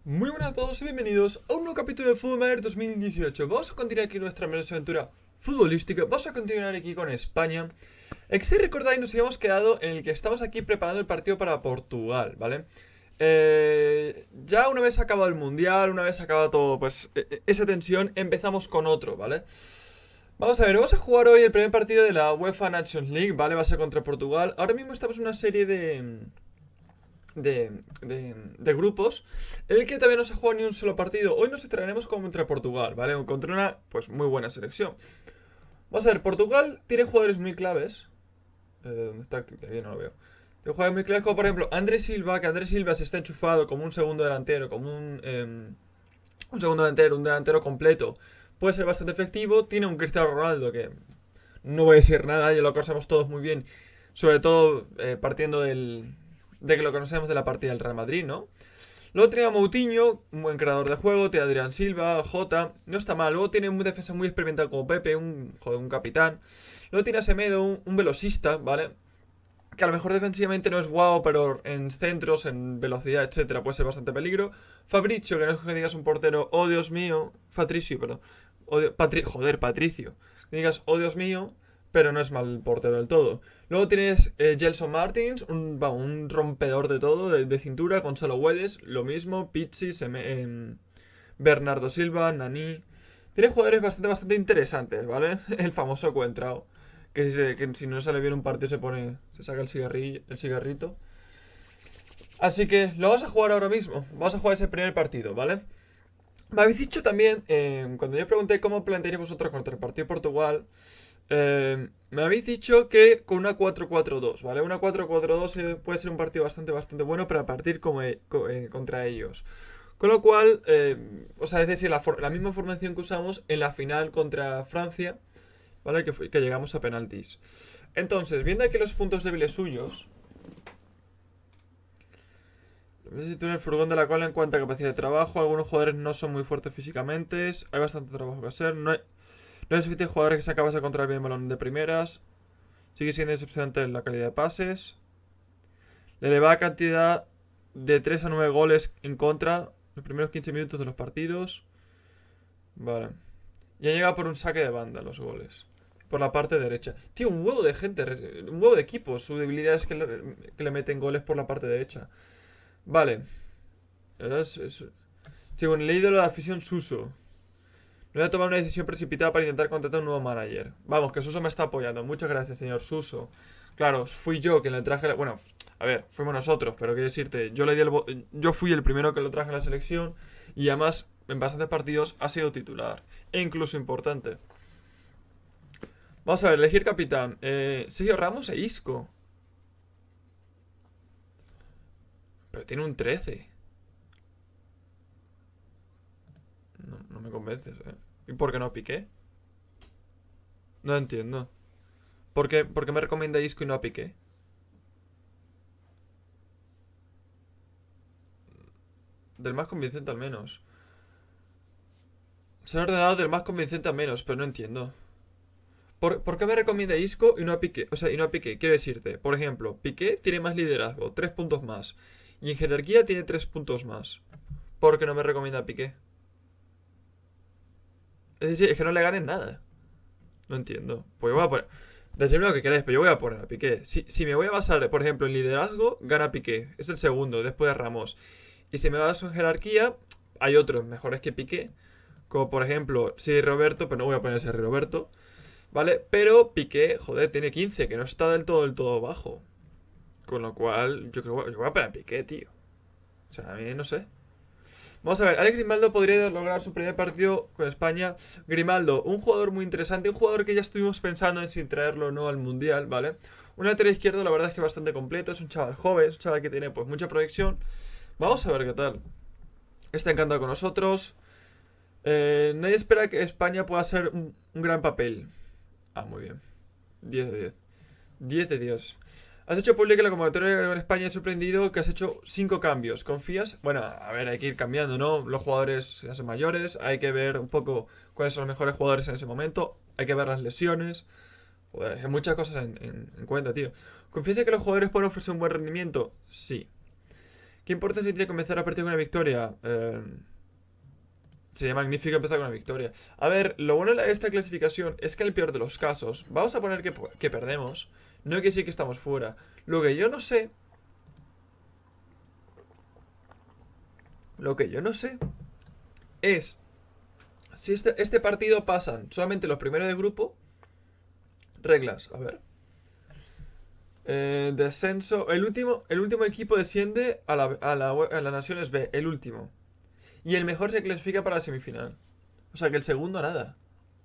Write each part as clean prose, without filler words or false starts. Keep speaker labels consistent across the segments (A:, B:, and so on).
A: Muy buenas a todos y bienvenidos a un nuevo capítulo de Football Manager 2018. Vamos a continuar aquí nuestra hermosa aventura futbolística. Vamos a continuar aquí con España. Si recordáis, nos habíamos quedado en el que estamos aquí preparando el partido para Portugal, ¿vale? Ya una vez acabado el mundial, una vez acabado todo, pues esa tensión, empezamos con otro, ¿vale? Vamos a ver, vamos a jugar hoy el primer partido de la UEFA Nations League, ¿vale? Va a ser contra Portugal. Ahora mismo estamos en una serie de grupos en el que todavía no se ha jugado ni un solo partido. Hoy nos traeremos contra Portugal, ¿vale? Contra una, pues, muy buena selección. Vamos a ver, Portugal tiene jugadores muy claves. ¿Dónde está? Aquí no lo veo. Tiene jugadores muy claves como, por ejemplo, André Silva, que André Silva se está enchufado como un segundo delantero, como un segundo delantero, un delantero completo. Puede ser bastante efectivo. Tiene un Cristiano Ronaldo que no voy a decir nada, ya lo conocemos todos muy bien. Sobre todo partiendo de que lo conocemos de la partida del Real Madrid, ¿no? Luego tiene a Moutinho, un buen creador de juego. Tiene a Adrián Silva, Jota, no está mal. Luego tiene un defensa muy experimentado como Pepe, un capitán. Luego tiene a Semedo, un velocista, ¿vale? Que a lo mejor defensivamente no es guau, pero en centros, en velocidad, etcétera, puede ser bastante peligro. Fabricio, que no es que digas un portero, oh Dios mío. Patricio, perdón. Patricio. Que digas, oh Dios mío, pero no es mal portero del todo. Luego tienes Gelson Martins, un rompedor de todo, de cintura. Gonzalo Guedes, lo mismo. Pizzi, Bernardo Silva, Nani. Tiene jugadores bastante interesantes, ¿vale? El famoso Coentrao. Que si no sale bien un partido se saca el cigarrito. Así que lo vamos a jugar ahora mismo. Vamos a jugar ese primer partido, ¿vale? Me habéis dicho también, cuando yo pregunté cómo plantearíais vosotros contra el partido de Portugal, me habéis dicho que con una 4-4-2, ¿vale? Una 4-4-2 puede ser un partido bastante bueno para partir contra ellos. Con lo cual, o sea, es decir, la misma formación que usamos en la final contra Francia, ¿vale? Que llegamos a penaltis. Entonces, viendo aquí los puntos débiles suyos, en el furgón de la cola en cuanto a capacidad de trabajo, algunos jugadores no son muy fuertes físicamente, hay bastante trabajo que hacer, no hay suficientes jugadores que sean capaces de controlar bien el balón de primeras, sigue siendo decepcionante en la calidad de pases, la elevada cantidad de 3 a 9 goles en contra en los primeros 15 minutos de los partidos, vale, ya llega por un saque de banda los goles. Por la parte derecha. Tío, un huevo de gente, un huevo de equipos. Su debilidad es que le meten goles por la parte derecha. Vale. Según el leído de la afición Suso. No voy a tomar una decisión precipitada para intentar contratar un nuevo manager. Vamos, que Suso me está apoyando. Muchas gracias, señor Suso. Claro, fui yo quien le traje la... Bueno, a ver, fuimos nosotros, pero quiero decirte, yo fui el primero que lo traje a la selección y además en bastantes partidos ha sido titular. E incluso importante. Vamos a ver, elegir capitán. Sergio Ramos e Isco. Pero tiene un 13. No me convences, ¿eh? ¿Y por qué no Piqué? No entiendo. ¿Por qué me recomienda Isco y no a Piqué? Del más convincente al menos. Se ha ordenado del más convincente al menos, pero no entiendo. ¿Por qué me recomienda Isco y no a Piqué? O sea, y no a Piqué. Quiero decirte, por ejemplo, Piqué tiene más liderazgo, 3 puntos más. Y en jerarquía tiene 3 puntos más. ¿Por qué no me recomienda a Piqué? Es decir, es que no le ganen nada. No entiendo. Pues yo voy a poner. Decidme lo que queráis, pero yo voy a poner a Piqué. Si me voy a basar, por ejemplo, en liderazgo, gana Piqué. Es el segundo, después de Ramos. Y si me baso en jerarquía, hay otros mejores que Piqué. Como por ejemplo, si Roberto, pero no voy a poner ese Roberto. ¿Vale? Pero Piqué, joder, tiene 15, que no está del todo bajo. Con lo cual, yo voy a poner a Piqué, tío. O sea, a mí no sé. Vamos a ver, Alex Grimaldo podría lograr su primer partido con España. Grimaldo, un jugador muy interesante, un jugador que ya estuvimos pensando en si traerlo o no al Mundial, ¿vale? Un lateral izquierdo, la verdad es que bastante completo, es un chaval joven, es un chaval que tiene pues mucha proyección. Vamos a ver qué tal. Está encantado con nosotros. Nadie espera que España pueda hacer un gran papel. Ah, muy bien. 10 de 10. 10 de 10. Has hecho pública la convocatoria con España. He sorprendido que has hecho 5 cambios. ¿Confías? Bueno, a ver, hay que ir cambiando, ¿no? Los jugadores se hacen mayores. Hay que ver un poco cuáles son los mejores jugadores en ese momento. Hay que ver las lesiones. Joder, hay muchas cosas en cuenta, tío. ¿Confías en que los jugadores pueden ofrecer un buen rendimiento? Sí. ¿Qué importa si tiene que comenzar a partir con una victoria? Sería magnífico empezar con una victoria. A ver, lo bueno de esta clasificación es que en el peor de los casos, vamos a poner que perdemos. No que sí que estamos fuera. Lo que yo no sé... Lo que yo no sé es si este partido pasan solamente los primeros de grupo. Reglas, a ver. Descenso. El último equipo desciende a la Naciones B. El último. Y el mejor se clasifica para la semifinal. O sea que el segundo nada.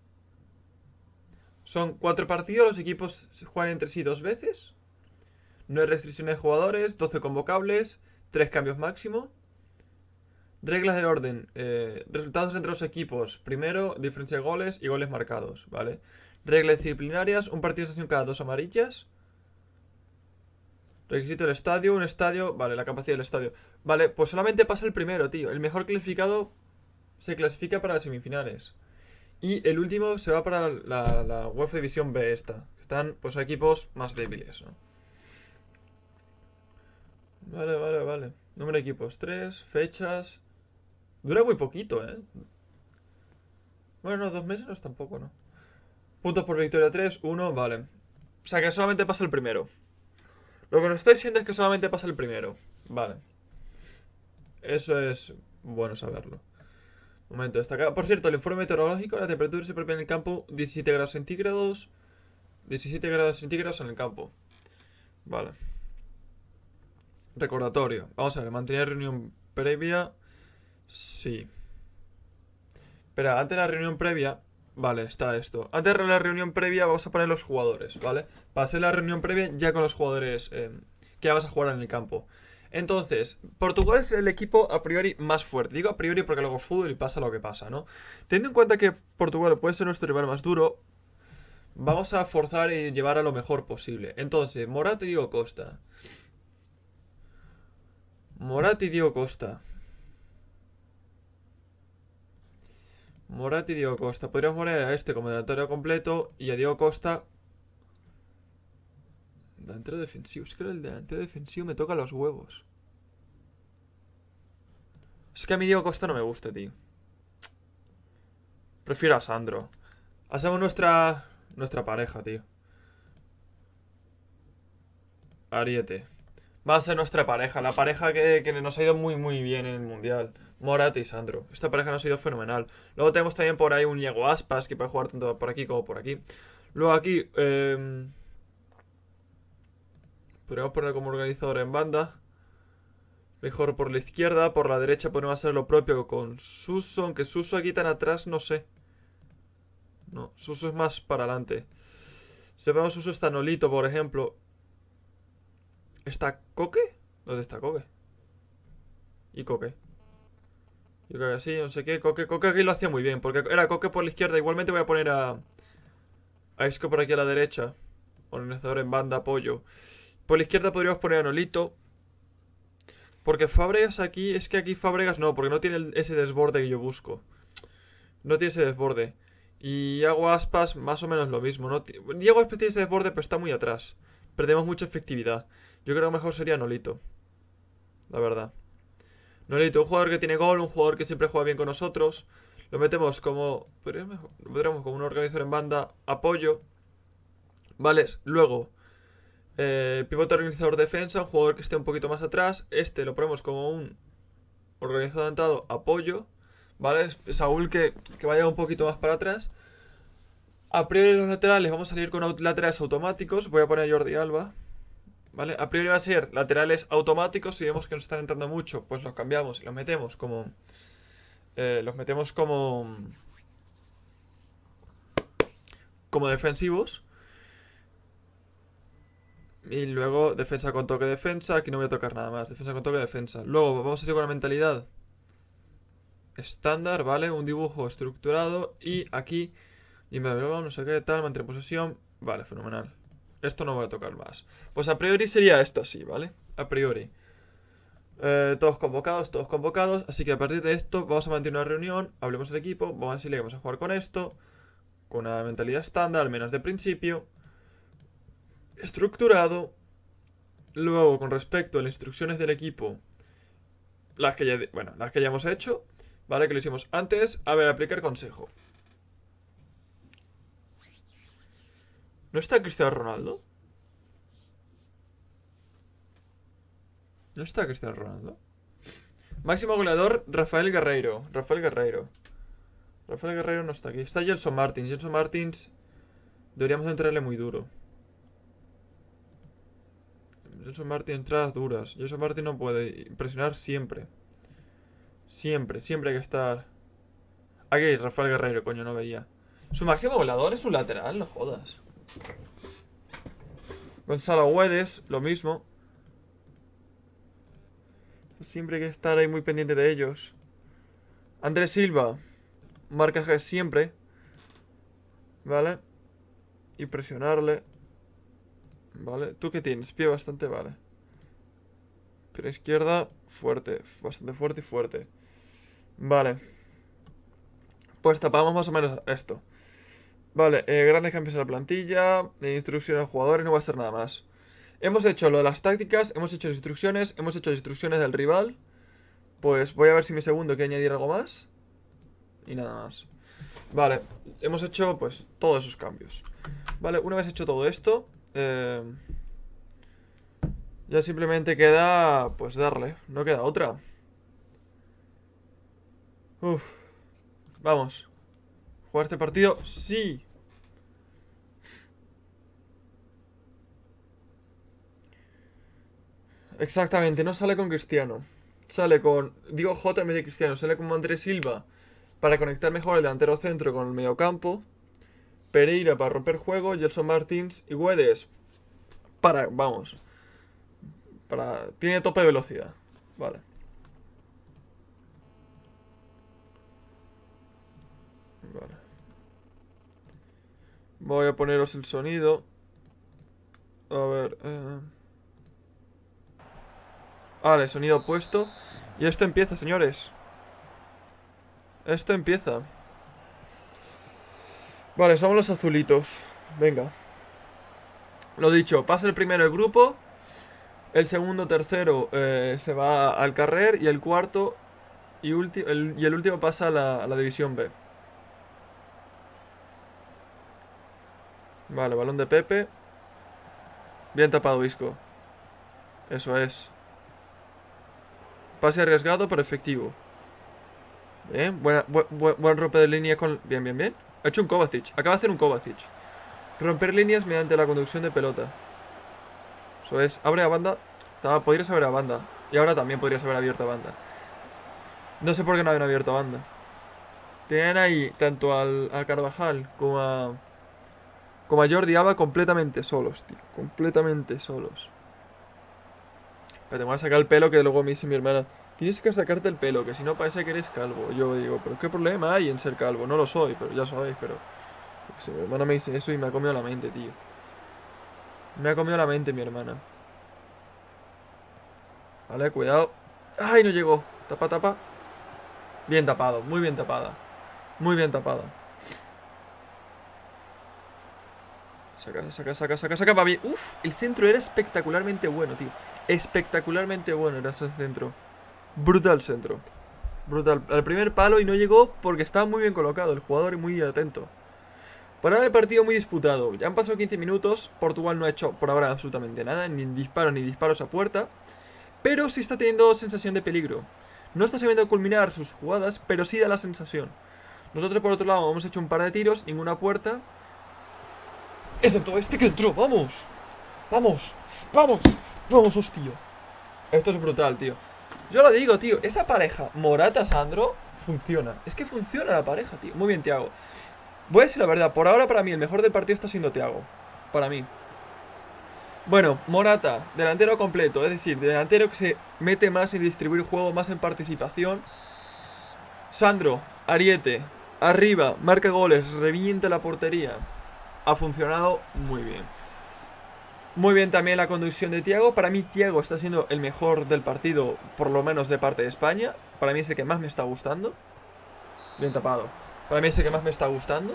A: Son 4 partidos, los equipos se juegan entre sí 2 veces. No hay restricciones de jugadores, 12 convocables, 3 cambios máximo. Reglas del orden. Resultados entre los equipos. Primero, diferencia de goles y goles marcados, ¿vale? Reglas disciplinarias, un partido de sanción cada 2 amarillas. Requisito del estadio, un estadio. Vale, la capacidad del estadio. Vale, pues solamente pasa el primero, tío. El mejor clasificado se clasifica para las semifinales. Y el último se va para la UEFA División B esta. Están, pues, equipos más débiles, ¿no? Vale. Número de equipos, 3. Fechas. Dura muy poquito, ¿eh? Bueno, no, 2 meses no es tampoco, ¿no? Puntos por victoria, 3, 1, vale. O sea que solamente pasa el primero. Lo que nos estoy diciendo es que solamente pasa el primero. Vale. Eso es bueno saberlo. Momento, destaca. Por cierto, el informe meteorológico, la temperatura se prevé en el campo 17 grados centígrados. 17 grados centígrados en el campo. Vale. Recordatorio. Vamos a ver, mantener reunión previa. Sí. Espera, antes de la reunión previa. Vale, está esto. Antes de la reunión previa vamos a poner los jugadores, ¿vale? Para hacer la reunión previa ya con los jugadores que vas a jugar en el campo. Entonces, Portugal es el equipo a priori más fuerte. Digo a priori porque luego es fútbol y pasa lo que pasa, ¿no? Teniendo en cuenta que Portugal puede ser nuestro rival más duro, vamos a forzar y llevar a lo mejor posible. Entonces, Morata y Diego Costa. Morata y Diego Costa. Morata y Diego Costa. Podríamos poner a este como delantero completo y a Diego Costa delantero defensivo. Es que el delantero defensivo me toca los huevos. Es que a mí Diego Costa no me gusta, tío. Prefiero a Sandro. Hacemos nuestra pareja, tío. Ariete. Va a ser nuestra pareja. La pareja que nos ha ido muy bien en el Mundial. Morata y Sandro. Esta pareja nos ha ido fenomenal. Luego tenemos también por ahí un Iago Aspas que puede jugar tanto por aquí como por aquí. Luego aquí... podríamos poner como organizador en banda. Mejor por la izquierda. Por la derecha podemos hacer lo propio con Suso. Aunque Suso aquí tan atrás, no sé. No, Suso es más para adelante. Si vemos Suso está Nolito, por ejemplo. ¿Está Coque? ¿Dónde está Coque? ¿Y Coque? Yo creo que sí, no sé qué. Coque aquí lo hacía muy bien. Porque era Coque por la izquierda. Igualmente voy a poner a Isco por aquí a la derecha. Organizador en banda, apoyo. Por la izquierda podríamos poner a Nolito. Porque Fábregas aquí... Es que aquí Fábregas no, porque no tiene ese desborde que yo busco. No tiene ese desborde. Y Iago Aspas más o menos lo mismo. ¿No? Iago Aspas tiene ese desborde, pero está muy atrás. Perdemos mucha efectividad. Yo creo que mejor sería Nolito. La verdad. Nolito, un jugador que tiene gol, un jugador que siempre juega bien con nosotros. Lo metemos como... Lo pondremos como un organizador en banda. Apoyo. Vale, luego... pivote organizador defensa, un jugador que esté un poquito más atrás. Este lo ponemos como un organizador adelantado, apoyo. ¿Vale? Saúl que vaya un poquito más para atrás. A priori los laterales vamos a salir con laterales automáticos. Voy a poner a Jordi Alba. ¿Vale? A priori va a ser laterales automáticos. Si vemos que nos están entrando mucho, pues los cambiamos y los metemos como... como defensivos. Y luego defensa con toque defensa. Aquí no voy a tocar nada más. Defensa con toque defensa. Luego vamos a ir con la mentalidad estándar, ¿vale? Un dibujo estructurado. Y aquí... Y no sé qué tal. Mantener posesión. Vale, fenomenal. Esto no voy a tocar más. Pues a priori sería esto así, ¿vale? A priori. Todos convocados. Así que a partir de esto vamos a mantener una reunión. Hablemos del equipo. Vamos a decirle que vamos a jugar con esto. Con una mentalidad estándar, al menos de principio. Estructurado. Luego, con respecto a las instrucciones del equipo, las que ya, bueno, las que ya hemos hecho, ¿vale? Que lo hicimos antes. A ver, aplicar consejo. ¿No está Cristiano Ronaldo? ¿No está Cristiano Ronaldo? Máximo goleador, Rafael Guerreiro. Rafael Guerreiro no está aquí. Está Gelson Martins. Gelson Martins deberíamos entrarle muy duro. Gelson Martins, entradas duras. Gelson Martins no puede impresionar siempre. Siempre hay que estar. Aquí, Rafael Guerreiro, coño, no veía. Su máximo goleador es un lateral, no jodas. Gonzalo Guedes, lo mismo. Siempre hay que estar ahí muy pendiente de ellos. Andrés Silva. Marcaje siempre. Vale. Y presionarle. Vale. ¿Tú qué tienes? Pie bastante, vale. Pierna izquierda, fuerte. Bastante fuerte y fuerte. Vale. Pues tapamos más o menos esto. Vale, grandes cambios en la plantilla. Instrucciones a los jugadores, no va a ser nada más. Hemos hecho lo de las tácticas, hemos hecho las instrucciones, hemos hecho las instrucciones del rival. Pues voy a ver si mi segundo quiere añadir algo más. Y nada más. Vale, hemos hecho pues todos esos cambios. Vale, una vez hecho todo esto, ya simplemente queda pues darle, no queda otra. Uf. Vamos. ¿Jugar este partido? Sí. Exactamente, no sale con Cristiano. Sale con Diego Jota en vez de Cristiano. Sale con Andrés Silva para conectar mejor el delantero centro con el mediocampo. Pereira para romper juego. Gelson Martins y Guedes para, vamos, para, tiene tope de velocidad. Vale. Vale. Voy a poneros el sonido. A ver, vale, sonido puesto. Y esto empieza, señores. Esto empieza. Vale, somos los azulitos. Venga. Lo dicho, pasa el primero el grupo. El segundo, tercero se va al carrer. Y el cuarto y el último pasa a la división B. Vale, balón de Pepe. Bien tapado, Isco. Eso es. Pase arriesgado, pero efectivo. Bien, buen rompe de línea con... Bien. Ha hecho un Kovacic. Acaba de hacer un Kovacic. Romper líneas mediante la conducción de pelota. Eso es. Abre a banda. Podrías haber a banda. Y ahora también podrías haber abierto a banda. No sé por qué no habían abierto a banda. Tenían ahí tanto a Carvajal como a Jordi Alba completamente solos, tío. Completamente solos. Pero te voy a sacar el pelo que luego me dice mi hermana. Tienes que sacarte el pelo, que si no parece que eres calvo. Yo digo, pero ¿qué problema hay en ser calvo? No lo soy, pero ya sabéis, pero... mi hermana me dice eso y me ha comido la mente, tío. Me ha comido la mente mi hermana. Vale, cuidado. ¡Ay, no llegó! Tapa. Bien tapado, muy bien tapada. Muy bien tapada. Saca, va bien. Uf, el centro era espectacularmente bueno, tío. Espectacularmente bueno era ese centro. Brutal centro. Brutal. Al primer palo y no llegó porque estaba muy bien colocado el jugador y muy atento. Por ahora el partido muy disputado. Ya han pasado 15 minutos. Portugal no ha hecho por ahora absolutamente nada. Ni disparos a puerta. Pero sí está teniendo sensación de peligro. No está sabiendo culminar sus jugadas, pero sí da la sensación. Nosotros por otro lado hemos hecho un par de tiros. Ninguna puerta. Excepto este que entró. ¡Vamos! ¡Vamos! ¡Hostia! Esto es brutal, tío. Yo lo digo, tío. Esa pareja Morata-Sandro funciona. Es que funciona la pareja, tío. Muy bien, Thiago. Voy a decir la verdad. Por ahora, para mí, el mejor del partido está siendo Thiago. Para mí. Bueno, Morata, delantero completo. Es decir, delantero que se mete más en distribuir juego, más en participación. Sandro, Ariete, arriba, marca goles, revienta la portería. Ha funcionado muy bien. Muy bien también la conducción de Thiago. Para mí Thiago está siendo el mejor del partido, por lo menos de parte de España. Para mí es el que más me está gustando. Bien tapado. Para mí es el que más me está gustando.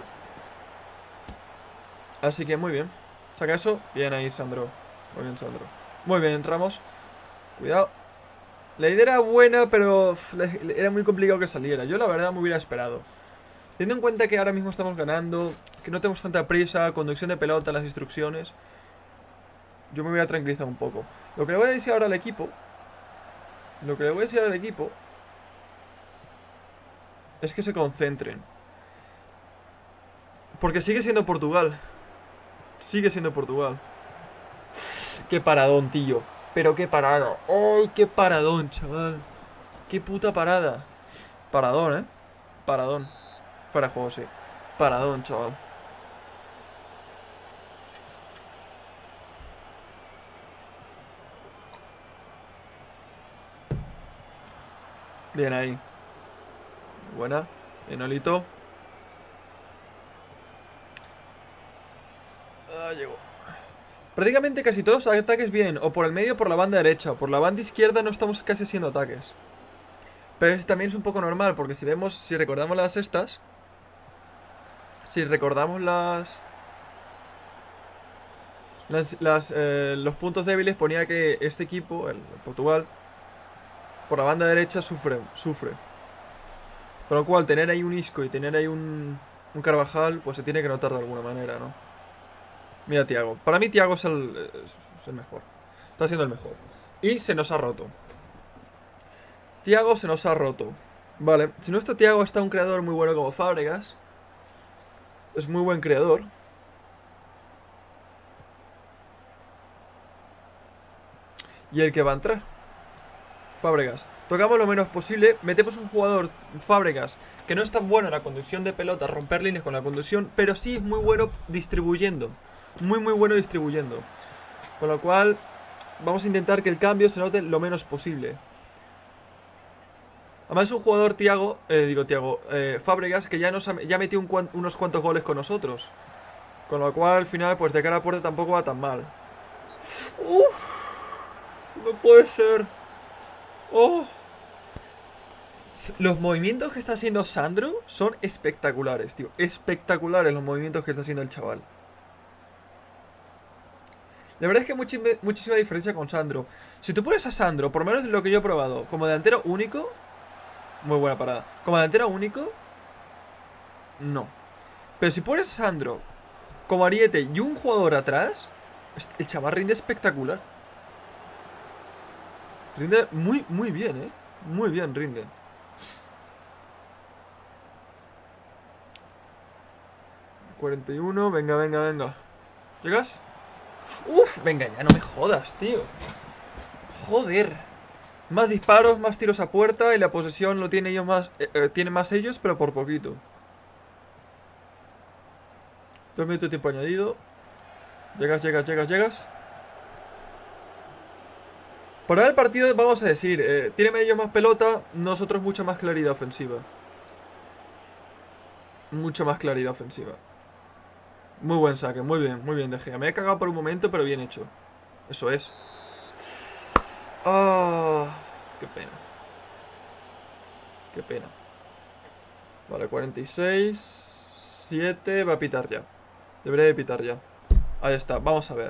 A: Así que muy bien. Saca eso. Bien ahí, Sandro. Muy bien, Sandro. Muy bien, Ramos. Cuidado. La idea era buena, pero era muy complicado que saliera. Yo la verdad me hubiera esperado. Teniendo en cuenta que ahora mismo estamos ganando, que no tenemos tanta prisa, conducción de pelota, las instrucciones, yo me hubiera tranquilizado un poco. Lo que le voy a decir ahora al equipo, es que se concentren. Porque sigue siendo Portugal. Sigue siendo Portugal. Qué paradón, tío. Pero qué parada. ¡Ay, qué paradón, chaval! ¡Qué puta parada! Paradón, ¿eh? Paradón. Para juego, sí. Paradón, chaval. Bien ahí. Buena. Enolito. Ah, llegó. Prácticamente casi todos los ataques vienen o por el medio o por la banda derecha. Por la banda izquierda no estamos casi haciendo ataques. Pero también es un poco normal, porque si vemos, si recordamos las estas, si recordamos los puntos débiles, ponía que este equipo, el Portugal, por la banda derecha sufre. Con lo cual, tener ahí un Isco y tener ahí un Carvajal, pues se tiene que notar de alguna manera, ¿no? Mira Thiago. Para mí Thiago es el mejor. Está siendo el mejor. Y se nos ha roto. Thiago se nos ha roto. Vale, si no está Thiago, está un creador muy bueno como Fábregas. Es muy buen creador. Y el que va a entrar, Fábregas. Tocamos lo menos posible. Metemos un jugador, Fábregas, que no es tan bueno en la conducción de pelota, romper líneas con la conducción, pero sí es muy bueno distribuyendo. Muy bueno distribuyendo. Con lo cual, vamos a intentar que el cambio se note lo menos posible. Además es un jugador, Fábregas, que ya metió unos cuantos goles con nosotros. Con lo cual, al final, pues de cara a puerta tampoco va tan mal. No puede ser. Oh. Los movimientos que está haciendo Sandro son espectaculares, tío. Espectaculares los movimientos que está haciendo el chaval. La verdad es que hay muchísima diferencia con Sandro. Si tú pones a Sandro, por lo menos de lo que yo he probado, como delantero único, muy buena parada. Como delantero único, no. Pero si pones a Sandro como ariete y un jugador atrás, el chaval rinde espectacular. Rinde muy bien, ¿eh? Muy bien rinde. ...41, venga. ¿Llegas? Uf, venga, ya no me jodas, tío. Joder. Más disparos, más tiros a puerta y la posesión lo tiene ellos más. Tiene más ellos, pero por poquito. 2 minutos de tiempo añadido. Llegas. Por ahora el partido, vamos a decir, tiene ellos más pelota, nosotros mucha más claridad ofensiva. Mucha más claridad ofensiva. Muy buen saque, muy bien, De Gea. Me he cagado por un momento, pero bien hecho. Eso es. Ah, qué pena. Qué pena. Vale, 46. 7, va a pitar ya. Debería de pitar ya. Ahí está, vamos a ver.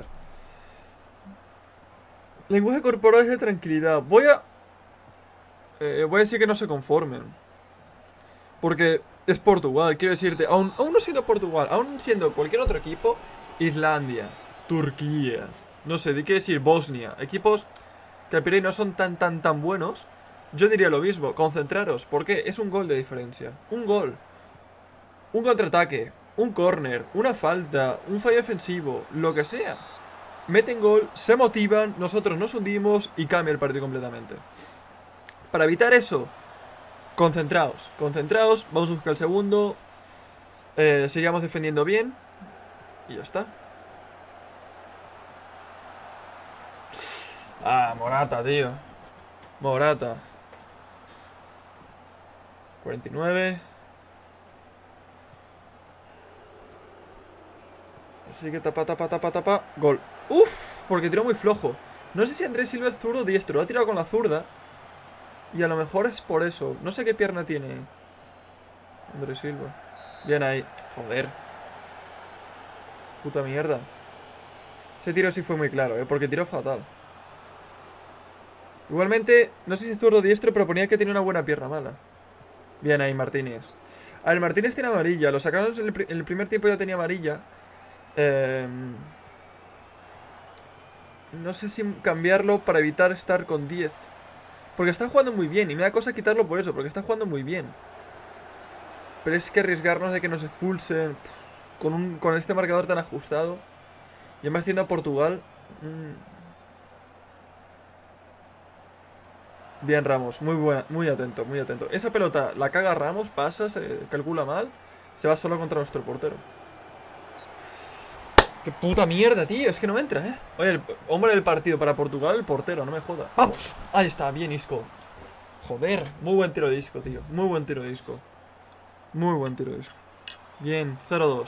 A: Lenguaje corporal es de tranquilidad. Voy a decir que no se conformen. Porque es Portugal, quiero decirte, aún no siendo Portugal, aún siendo cualquier otro equipo, Islandia, Turquía, no sé, quiero decir Bosnia, equipos que al priori no son tan buenos, yo diría lo mismo, concentraros, porque es un gol de diferencia, un gol, un contraataque, un córner, una falta, un fallo defensivo, lo que sea. Meten gol, se motivan, nosotros nos hundimos y cambia el partido completamente. Para evitar eso, concentraos, vamos a buscar el segundo. Sigamos defendiendo bien. Y ya está. Ah, Morata, tío. Morata. 49. Así que tapa. Gol. Uf, porque tiró muy flojo. No sé si Andrés Silva es zurdo o diestro. Lo ha tirado con la zurda. Y a lo mejor es por eso. No sé qué pierna tiene Andrés Silva. Bien ahí. Joder. Puta mierda. Ese tiro sí fue muy claro, porque tiró fatal. Igualmente, no sé si zurdo o diestro, pero ponía que tiene una buena pierna mala. Bien ahí, Martínez. A ver, Martínez tiene amarilla. Lo sacaron en el primer tiempo, ya tenía amarilla. No sé si cambiarlo para evitar estar con 10. Porque está jugando muy bien. Y me da cosa quitarlo por eso, porque está jugando muy bien. Pero es que arriesgarnos de que nos expulsen con este marcador tan ajustado. Y además siendo a Portugal. Bien, Ramos, muy buena, muy atento, muy atento. Esa pelota la caga Ramos, pasa, se calcula mal, se va solo contra nuestro portero. ¡Qué puta mierda, tío! Es que no me entra, ¿eh? Oye, el hombre del partido para Portugal, el portero, no me joda. ¡Vamos! Ahí está, bien Isco. Joder, muy buen tiro de Isco, tío. Muy buen tiro de Isco. Muy buen tiro de Isco. Bien, 0-2.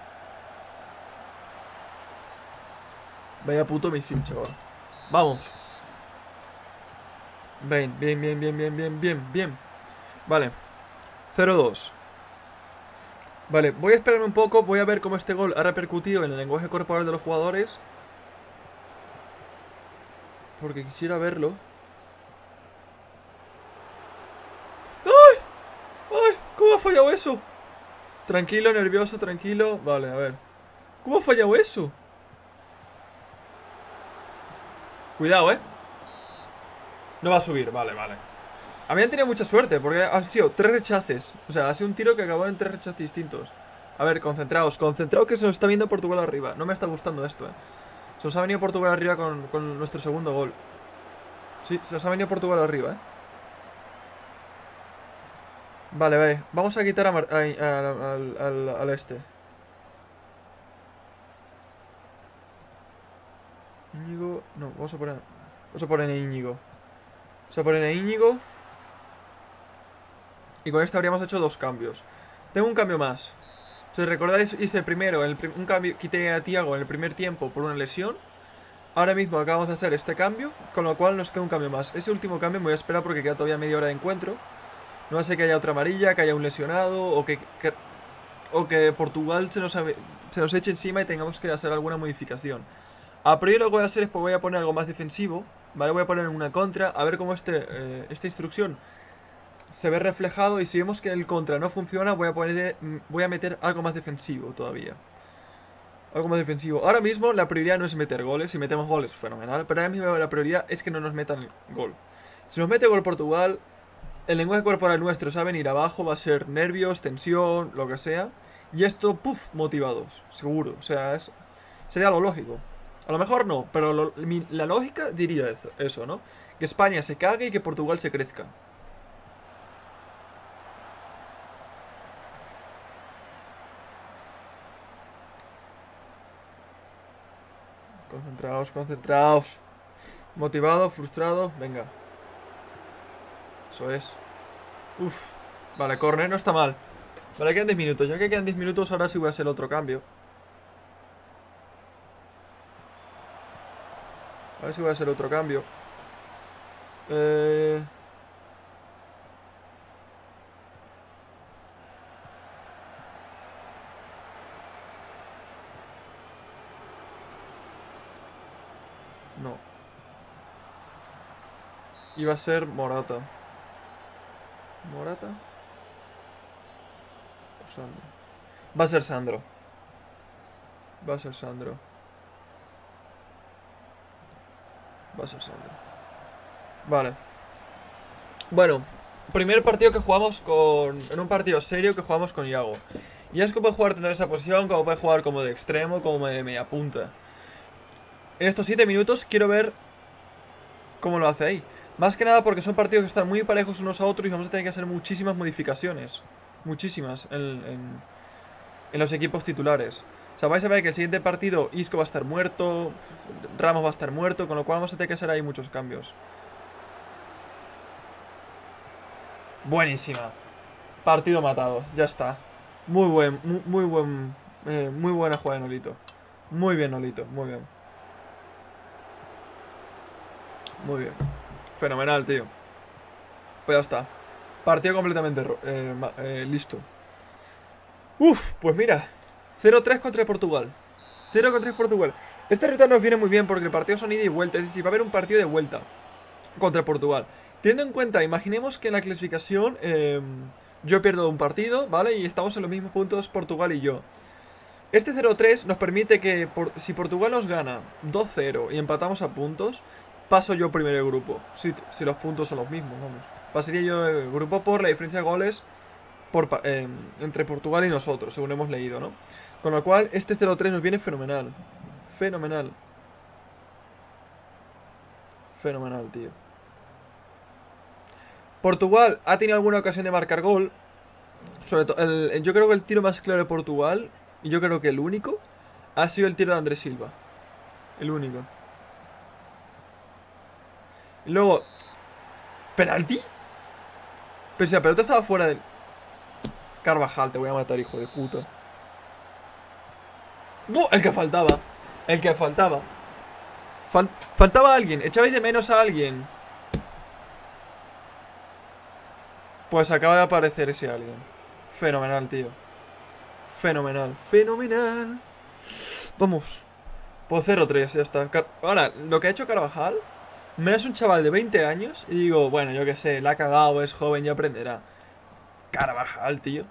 A: Vaya puto misil, chaval. Vamos. Bien, bien, bien, bien, bien, bien, bien, bien. Vale. 0-2. Vale, voy a esperar un poco, voy a ver cómo este gol ha repercutido en el lenguaje corporal de los jugadores. Porque quisiera verlo. ¡Ay! ¡Ay! ¿Cómo ha fallado eso? Tranquilo, nervioso, tranquilo. Vale, a ver. ¿Cómo ha fallado eso? Cuidado, no va a subir, vale, vale. Habían tenido mucha suerte, porque han sido 3 rechaces. O sea, ha sido un tiro que acabó en 3 rechaces distintos. A ver, concentraos, concentraos que se nos está viendo Portugal arriba. No me está gustando esto, Se nos ha venido Portugal arriba con nuestro segundo gol. Sí, se nos ha venido Portugal arriba, Vale, vale. Vamos a quitar al este. Íñigo. No, vamos a poner. Vamos a poner a Íñigo. Vamos a poner a Íñigo. Y con este habríamos hecho 2 cambios. Tengo un cambio más. Si recordáis, hice primero un cambio, quité a Thiago en el primer tiempo por una lesión. Ahora mismo acabamos de hacer este cambio, con lo cual nos queda un cambio más. Ese último cambio me voy a esperar porque queda todavía media hora de encuentro. No va a ser que haya otra amarilla, que haya un lesionado o que Portugal se nos eche encima y tengamos que hacer alguna modificación. A priori lo que voy a hacer es que voy a poner algo más defensivo, ¿vale? Voy a poner una contra, a ver cómo esta instrucción se ve reflejado, y si vemos que el contra no funciona, voy a meter algo más defensivo todavía. Algo más defensivo. Ahora mismo la prioridad no es meter goles. Si metemos goles, fenomenal. Pero ahora mismo la prioridad es que no nos metan gol. Si nos mete gol Portugal, el lenguaje corporal nuestro se va a venir abajo. Va a ser nervios, tensión, lo que sea. Y esto, puff, motivados, seguro. O sea, sería lo lógico. A lo mejor no, pero la lógica diría eso, ¿no? Que España se cague y que Portugal se crezca. Concentraos, concentraos. Motivado, frustrado, venga. Eso es. Uf. Vale, corner no está mal. Vale, quedan 10 minutos. Ya que quedan 10 minutos, ahora sí voy a hacer otro cambio. A ver si voy a hacer otro cambio. No. Iba a ser Morata. ¿Morata? O Sandro. Va a ser Sandro. Va a ser Sandro. Va a ser Sandro. Vale. Bueno, primer partido que jugamos en un partido serio que jugamos con Iago. Y es que puede jugar tanto en esa posición, como puede jugar como de extremo, como de media punta. En estos 7 minutos quiero ver cómo lo hace ahí. Más que nada porque son partidos que están muy parejos unos a otros y vamos a tener que hacer muchísimas modificaciones. Muchísimas en los equipos titulares. O sea, vais a ver que el siguiente partido Isco va a estar muerto, Ramos va a estar muerto, con lo cual vamos a tener que hacer ahí muchos cambios. Buenísima. Partido matado, ya está. Muy buena jugada de Nolito. Muy bien, Nolito, muy bien. Muy bien. Fenomenal, tío. Pues ya está. Partido completamente listo. Uf, pues mira. 0-3 contra Portugal. 0 contra Portugal. Este retorno nos viene muy bien porque el partido son ida y vuelta. Es decir, va a haber un partido de vuelta. contra Portugal. Teniendo en cuenta, imaginemos que en la clasificación yo pierdo un partido, ¿vale? Y estamos en los mismos puntos Portugal y yo. Este 0-3 nos permite que si Portugal nos gana 2-0 y empatamos a puntos, paso yo primero el grupo. Si los puntos son los mismos, vamos. Pasaría yo el grupo por la diferencia de goles entre Portugal y nosotros, según hemos leído, ¿no? Con lo cual, este 0-3 nos viene fenomenal. Fenomenal. Fenomenal, tío. Portugal ha tenido alguna ocasión de marcar gol. Sobre todo, yo creo que el tiro más claro de Portugal, y yo creo que el único, ha sido el tiro de Andrés Silva. El único. Y luego, ¿penalti? Pero si la pelota estaba fuera del... Carvajal, te voy a matar, hijo de puta. ¡Buah! El que faltaba. El que faltaba. Faltaba alguien. Echabais de menos a alguien. Pues acaba de aparecer ese alguien. Fenomenal, tío. Fenomenal. Fenomenal. Vamos. Pues 0-3, ya está. Ahora, lo que ha hecho Carvajal, me es un chaval de 20 años y digo, bueno, yo qué sé, la ha cagado, es joven y aprenderá. Carvajal, tío.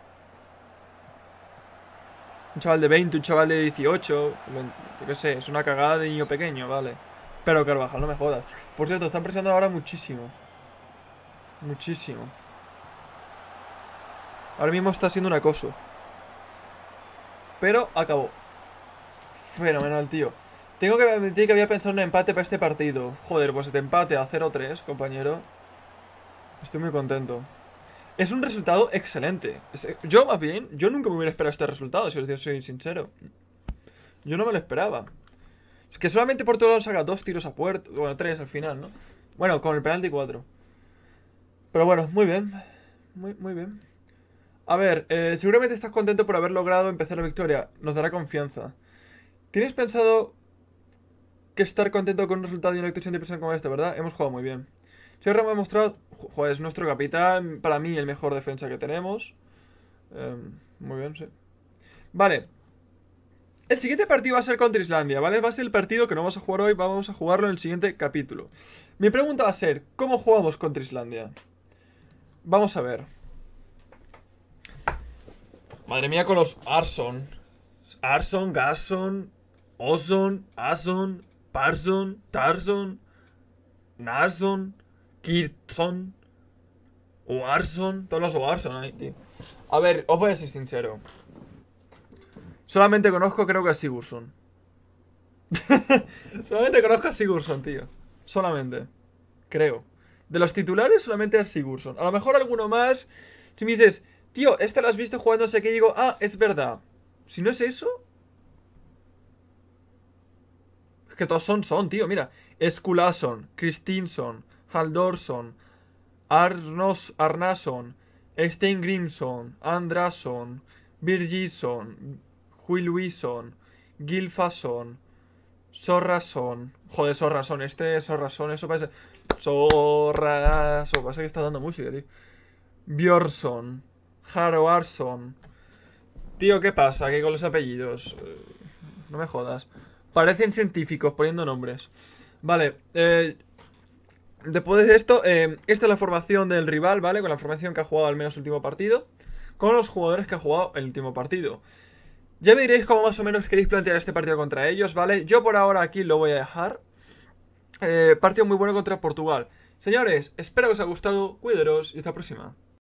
A: Un chaval de 20, un chaval de 18, yo qué sé, es una cagada de niño pequeño, vale. Pero Carvajal, no me jodas. Por cierto, están presionando ahora muchísimo. Muchísimo. Ahora mismo está siendo un acoso. Pero acabó. Fenomenal, tío. Tengo que admitir que había pensado en un empate para este partido. Joder, pues este empate a 0-3, compañero. Estoy muy contento. Es un resultado excelente. Yo, más bien, yo nunca me hubiera esperado este resultado, si os soy sincero. Yo no me lo esperaba. Es que solamente Portugal saca 2 tiros a puerta. Bueno, 3 al final, ¿no? Bueno, con el penalti 4. Pero bueno, muy bien. Muy bien. A ver, seguramente estás contento por haber logrado empezar la victoria. Nos dará confianza. ¿Tienes pensado que estar contento con un resultado y una actuación de presión como esta, verdad? Hemos jugado muy bien. Sierra me ha mostrado... Joder, es nuestro capitán. Para mí, el mejor defensa que tenemos. Muy bien, sí. Vale. El siguiente partido va a ser contra Islandia, ¿vale? Va a ser el partido que no vamos a jugar hoy. Vamos a jugarlo en el siguiente capítulo. Mi pregunta va a ser, ¿cómo jugamos contra Islandia? Vamos a ver. Madre mía con los Arson. Arson, Gasson, Oson, Ason, Parson, Tarson, Narson, Kirtson, Oarson. Todos los Oarson ahí, tío. A ver, os voy a ser sincero. Solamente conozco, creo que a Sigurdsson. Solamente conozco a Sigurdsson, tío. Solamente. Creo. De los titulares, solamente a Sigurdsson. A lo mejor alguno más. Si me dices, tío, este lo has visto jugando, no sé qué, digo, ah, es verdad. Si no es eso. Es que todos son, tío, mira. Skulason, Kristinsson, Haldorsson, Arnason, Steingrimsson, Andrason, Birgisson, Huilwison, Gilfason, Sorrason. Joder, Sorrason, Sorrason, eso parece. Sorrason, parece que está dando música, tío. Björnsson, Haroarsson. Tío, ¿qué pasa? ¿Qué con los apellidos? No me jodas. Parecen científicos poniendo nombres. Vale, después de esto, esta es la formación del rival, ¿vale? Con la formación que ha jugado al menos el último partido. Con los jugadores que ha jugado el último partido. Ya me diréis cómo más o menos queréis plantear este partido contra ellos, ¿vale? Yo por ahora aquí lo voy a dejar. Partido muy bueno contra Portugal. Señores, espero que os haya gustado. Cuidaros y hasta la próxima.